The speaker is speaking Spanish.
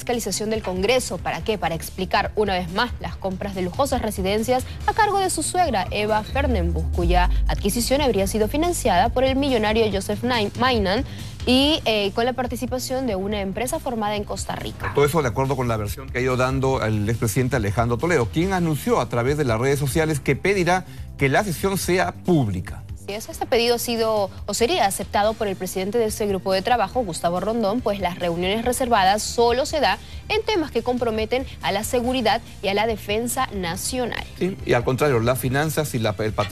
fiscalización del Congreso. ¿Para qué? Para explicar una vez más las compras de lujosas residencias a cargo de su suegra, Eva Fernenbusch, cuya adquisición habría sido financiada por el millonario Joseph Mainan y con la participación de una empresa formada en Costa Rica. Todo eso de acuerdo con la versión que ha ido dando el expresidente Alejandro Toledo, quien anunció a través de las redes sociales que pedirá que la sesión sea pública. Este pedido ha sido o sería aceptado por el presidente de ese grupo de trabajo, Gustavo Rondón, pues las reuniones reservadas solo se da en temas que comprometen a la seguridad y a la defensa nacional. Sí, y al contrario, las finanzas y el patrimonio